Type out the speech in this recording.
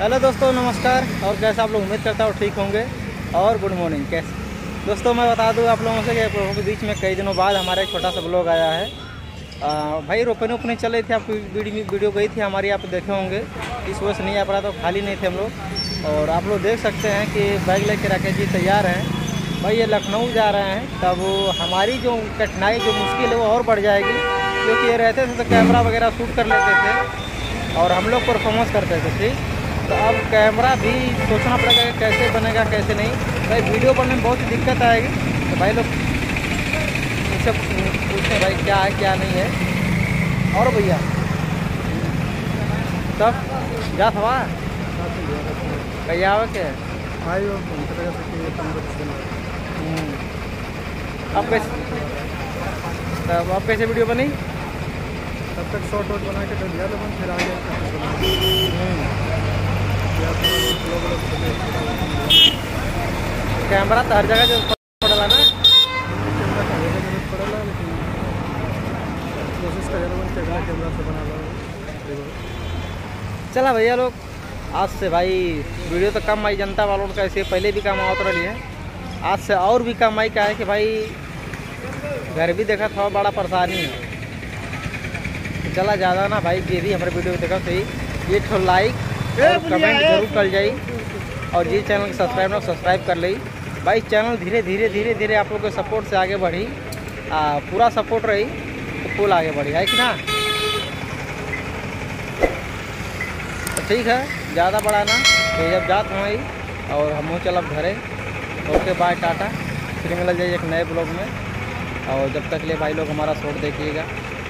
Hello दोस्तों, नमस्कार। और कैसे आप लोग, उम्मीद करता हूँ ठीक होंगे। और गुड मॉर्निंग। कैसे दोस्तों, मैं बता दूँ आप लोगों से कि आप लोगों के बीच में कई दिनों बाद हमारा एक छोटा सा ब्लॉग आया है। भाई रोपनी ओपनी चल रही थी, आपकी वीडियो गई थी हमारी, आप देखे होंगे। इस वजह से नहीं आ पा रहा, तो खाली नहीं थे हम लोग। और आप लोग देख सकते हैं कि बैग लेके राकेश जी तैयार हैं। भाई ये लखनऊ जा रहे हैं, तब हमारी जो कठिनाई, जो मुश्किल है वो और बढ़ जाएगी। क्योंकि ये रहते थे तो कैमरा वगैरह शूट कर लेते थे और हम लोग परफॉर्मेंस करते थे, ठीक। तो अब कैमरा भी सोचना पड़ेगा कि कैसे बनेगा कैसे नहीं। भाई वीडियो बनने में बहुत ही दिक्कत आएगी। तो भाई लोग इनसे पूछते भाई क्या है क्या नहीं है। और भैया तब जा था कहीं आवे के अब कैसे, तब अब कैसे वीडियो बनी? तब तक शॉर्ट वॉट बना के दिया लोगों, फिर आगे कैमरा तो हर जगह जो पड़ेगा ना, पड़ेगा, लेकिन कोशिश करेगा कैमरा से बना लो। चला भैया लोग, आज से भाई वीडियो तो कम आई, जनता वालों का ऐसे पहले भी कम आवत रही है। आज से और भी कम आई क्या है कि भाई घर भी देखा था, बड़ा परेशानी है। चला ज़्यादा ना भाई, ये भी हमारे वीडियो देखा सही, ये तो लाइक और कमेंट जरूर कर जाई। और जी चैनल को सब्सक्राइब कर ली। भाई चैनल धीरे धीरे धीरे धीरे आप लोग के सपोर्ट से आगे बढ़ी, पूरा सपोर्ट रही तो फुल आगे बढ़ी, है कि ना। तो ठीक है, ज़्यादा बड़ा ना, तो जब जात हूँ और हम चलब घरे। ओके बाय, टाटा। फिर मिल जाइए एक नए ब्लॉग में। और जब तक ले भाई लोग हमारा शॉट देखिएगा।